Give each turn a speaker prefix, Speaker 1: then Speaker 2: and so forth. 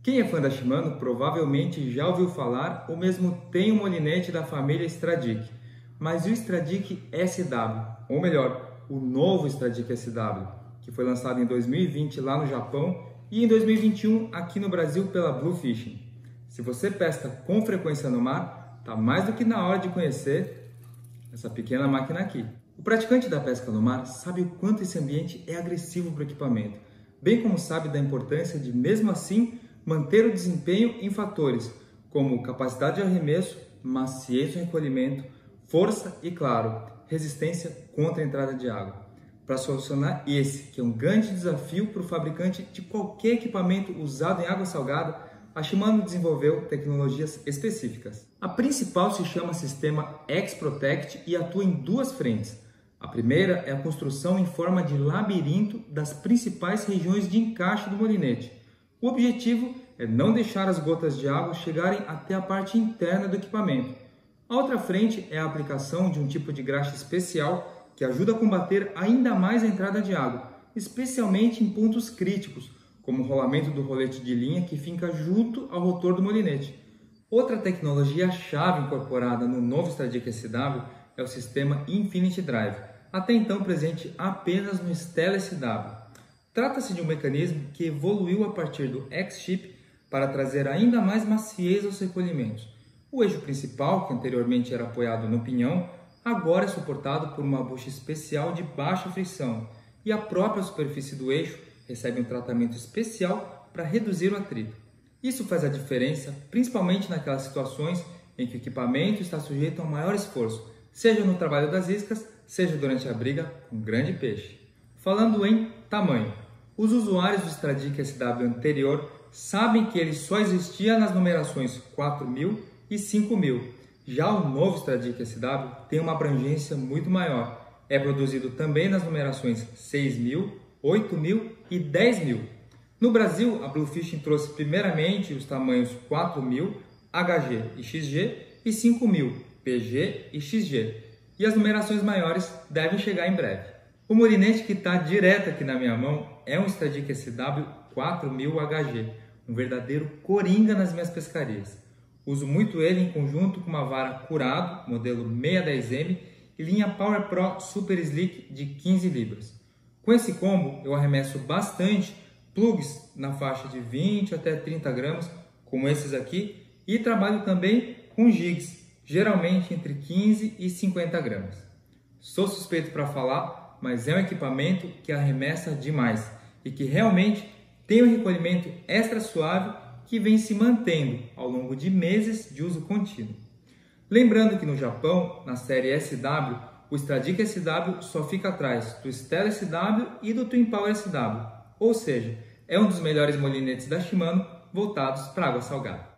Speaker 1: Quem é fã da Shimano provavelmente já ouviu falar ou mesmo tem um molinete da família Stradic. Mas e o Stradic SW? Ou melhor, o novo Stradic SW, que foi lançado em 2020 lá no Japão e em 2021 aqui no Brasil pela Blue Fishing. Se você pesca com frequência no mar, está mais do que na hora de conhecer essa pequena máquina aqui. O praticante da pesca no mar sabe o quanto esse ambiente é agressivo para o equipamento, bem como sabe da importância de, mesmo assim, manter o desempenho em fatores como capacidade de arremesso, maciez no recolhimento, força e, claro, resistência contra a entrada de água. Para solucionar esse, que é um grande desafio para o fabricante de qualquer equipamento usado em água salgada, a Shimano desenvolveu tecnologias específicas. A principal se chama Sistema X-Protect e atua em duas frentes. A primeira é a construção em forma de labirinto das principais regiões de encaixe do molinete. O objetivo é não deixar as gotas de água chegarem até a parte interna do equipamento. A outra frente é a aplicação de um tipo de graxa especial que ajuda a combater ainda mais a entrada de água, especialmente em pontos críticos, como o rolamento do rolete de linha que fica junto ao rotor do molinete. Outra tecnologia-chave incorporada no novo Stradic SW é o sistema Infinity Drive, até então presente apenas no Stella SW. Trata-se de um mecanismo que evoluiu a partir do X-Ship para trazer ainda mais maciez aos recolhimentos. O eixo principal, que anteriormente era apoiado no pinhão, agora é suportado por uma bucha especial de baixa fricção e a própria superfície do eixo recebe um tratamento especial para reduzir o atrito. Isso faz a diferença, principalmente naquelas situações em que o equipamento está sujeito a um maior esforço, seja no trabalho das iscas, seja durante a briga com grande peixe. Falando em tamanho, os usuários do Stradic SW anterior sabem que ele só existia nas numerações 4000 e 5000. Já o novo Stradic SW tem uma abrangência muito maior. É produzido também nas numerações 6000, 8000 e 10.000. No Brasil, a Blue Fishing trouxe primeiramente os tamanhos 4000, HG e XG e 5000, PG e XG. E as numerações maiores devem chegar em breve. O molinete que está direto aqui na minha mão é um Stradic SW 4000 HG, um verdadeiro coringa nas minhas pescarias. Uso muito ele em conjunto com uma vara Curado, modelo 610M, e linha Power Pro Super Slick de 15 libras. Com esse combo, eu arremesso bastante plugs na faixa de 20 até 30 gramas, como esses aqui, e trabalho também com jigs, geralmente entre 15 e 50 gramas. Sou suspeito para falar, mas é um equipamento que arremessa demais e que realmente tem um recolhimento extra suave que vem se mantendo ao longo de meses de uso contínuo. Lembrando que no Japão, na série SW, o Stradic SW só fica atrás do Stella SW e do Twin Power SW, ou seja, é um dos melhores molinetes da Shimano voltados para água salgada.